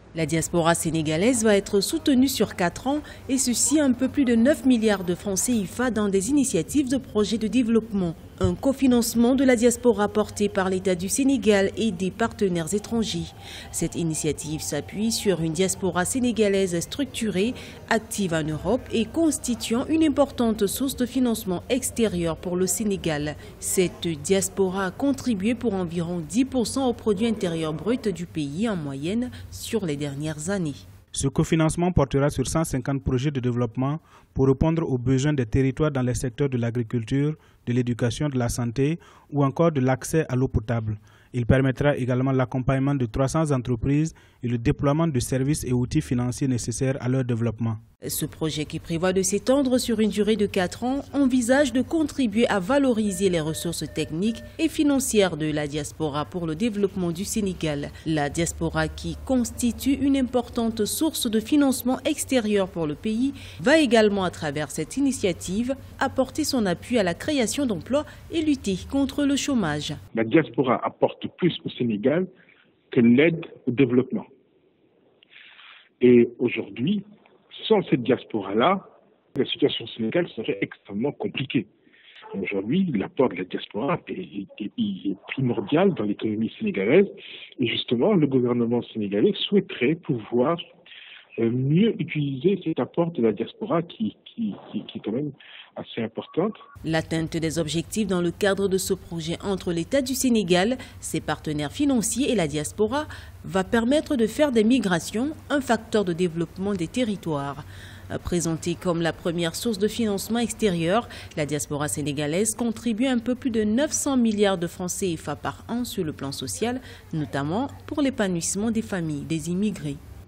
La diaspora sénégalaise va être soutenue sur 4 ans et ceci un peu plus de 9 milliards de francs CFA dans des initiatives de projets de développement. Un cofinancement de la diaspora porté par l'État du Sénégal et des partenaires étrangers. Cette initiative s'appuie sur une diaspora sénégalaise structurée, active en Europe et constituant une importante source de financement extérieur pour le Sénégal. Cette diaspora a contribué pour environ 10% au produit intérieur brut du pays en moyenne sur les dernières années. Ce cofinancement portera sur 150 projets de développement pour répondre aux besoins des territoires dans les secteurs de l'agriculture, de l'éducation, de la santé ou encore de l'accès à l'eau potable. Il permettra également l'accompagnement de 300 entreprises et le déploiement de services et outils financiers nécessaires à leur développement. Ce projet, qui prévoit de s'étendre sur une durée de 4 ans, envisage de contribuer à valoriser les ressources techniques et financières de la diaspora pour le développement du Sénégal. La diaspora, qui constitue une importante source de financement extérieur pour le pays, va également, à travers cette initiative, apporter son appui à la création d'emplois et lutter contre le chômage. La diaspora apporte plus au Sénégal que l'aide au développement. Et aujourd'hui, sans cette diaspora-là, la situation au Sénégal serait extrêmement compliquée. Aujourd'hui, l'apport de la diaspora est primordial dans l'économie sénégalaise. Et justement, le gouvernement sénégalais souhaiterait pouvoir mieux utiliser cet apport de la diaspora qui est quand même assez importante. L'atteinte des objectifs dans le cadre de ce projet entre l'État du Sénégal, ses partenaires financiers et la diaspora va permettre de faire des migrations un facteur de développement des territoires. Présentée comme la première source de financement extérieur, la diaspora sénégalaise contribue un peu plus de 900 milliards de francs CFA par an sur le plan social, notamment pour l'épanouissement des familles des immigrés.